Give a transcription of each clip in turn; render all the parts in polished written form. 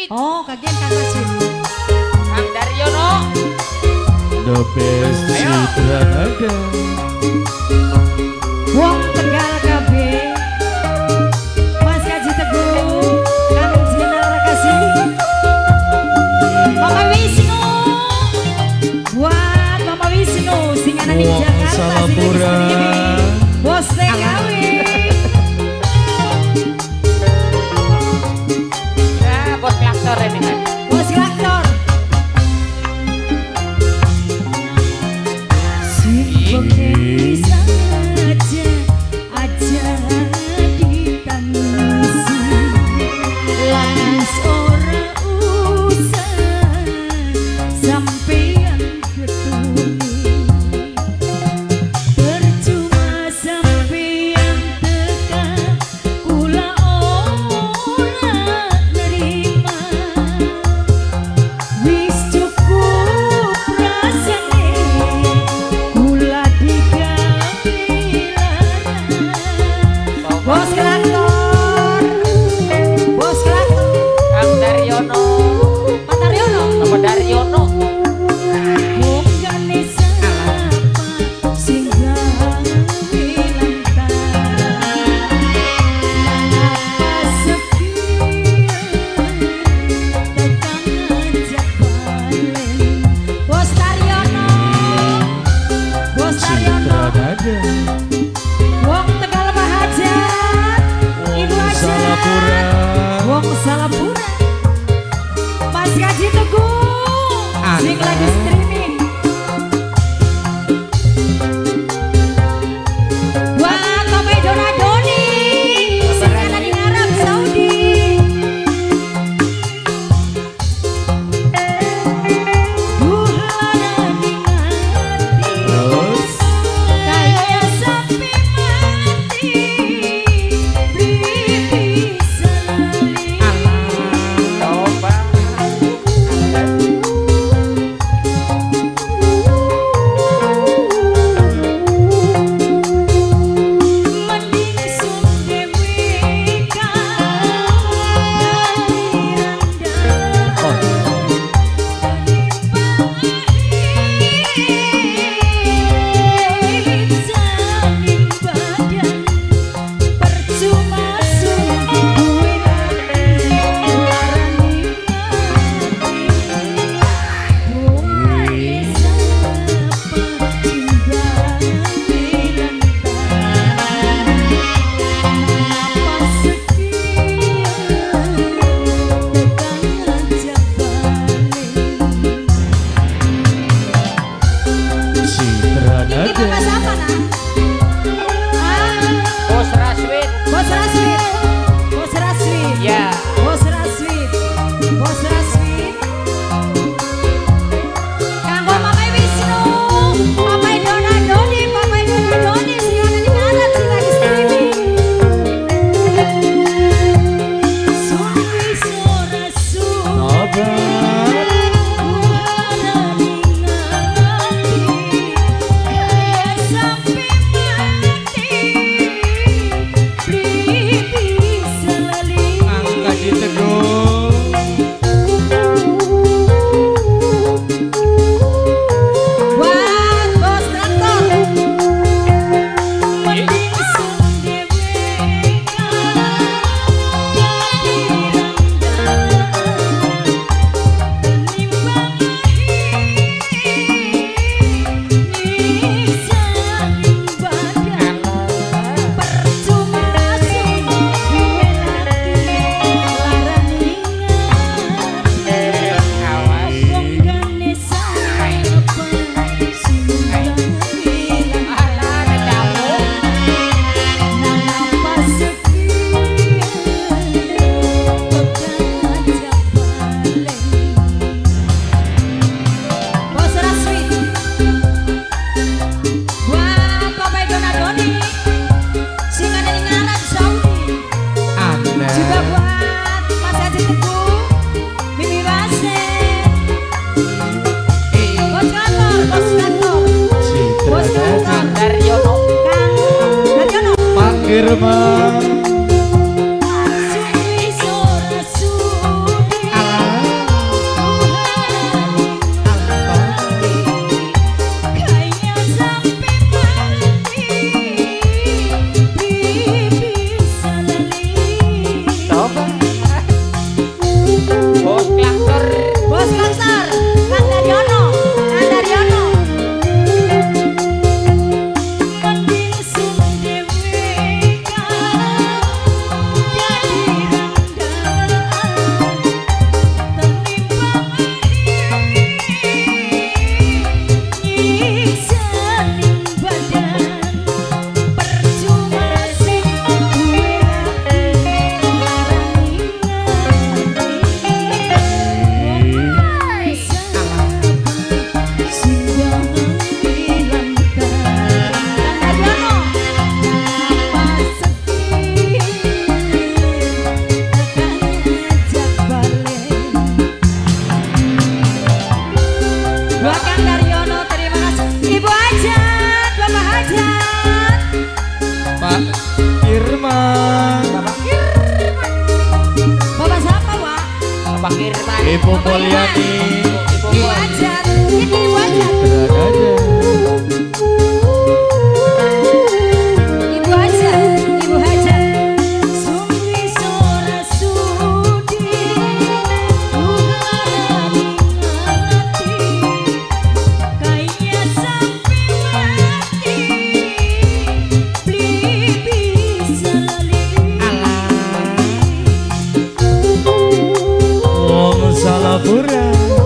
Oh, kagian Kang Rasid. Kang Daryono. The best Citra Nada. Wong Tegal KB. Mas Kaji Teguh. Kang Jina Rakasi. Mama Wisnu. Buat Mama Wisnu. Singanan di Jakarta. Salapura. Bos TKW. Bos klaktor ini kan. Bos klaktor. Sibuk saja aja ditangisi. Langus ora usah sampean ketuni. Percuma sampean tekan kula ora nerima. Wis cukup rasane kula digawe lara. Bos klaktor. Bos klaktor. Kang Daryono. Pak Daryono. Apa Daryono? Bukan siapa sing gawe lantaran. Apa sekian tekan ajak balen. Bos Daryono. Bos Daryono. Citra Nada. Wong Tegal Mahajat. Ibu Salapura. Ajat. Wong Salapura. Mas Kaji Teguh. Sing lagi streaming. Wah, Tomei Donadoni. Sing ada di Arab Saudi. Duhana di hati. Terus Kayak sampai mati. Beri bisa lali. Coba. Mending sun dewe Citra Ini Nada. bapak siapa nak? Bos Raswid. Bos Raswid. Bos Raswid. Ya. Bos Raswid. Bos Raswid. Kanggo Mama Wisnu. Papa Donadoni. Papa Donadoni. Sing ada di Arab. Sing lagi streaming. Suwi sora su. Nobar. Kang Kaji Teguh. Juga buat Mas Haji Teguh, Mimi Wasit, Bos Kantor, Bos Kantor, Bos Citra Kantor, Nada. Daryono. Kang Daryono. Pak Firman. Suwi sora sudi. Pak Kirman. Ibu Mulyani. Ibu Ibu Hajat, ini Ibu Hajat. Citra Raja. Ibu Hajat, Ibu Hajat. Sungguh sora sudi, uharan hati, kaya sampai mati, beli bisa Wong Salapura.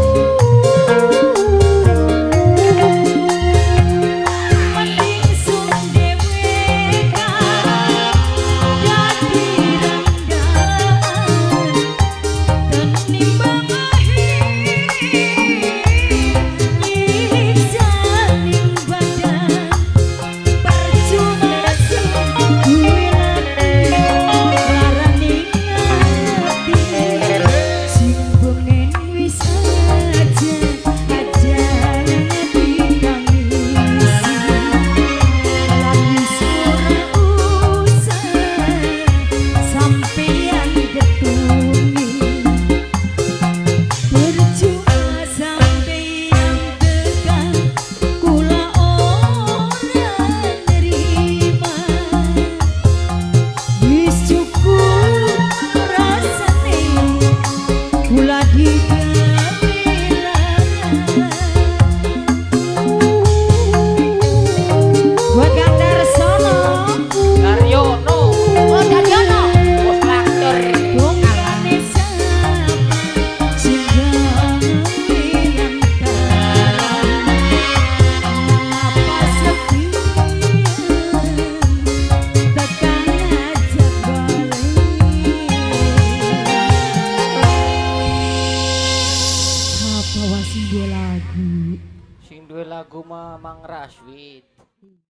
Daryono. Oh, Daryono. Bos traktor. Sing duwe lagu mah Mang Raswid.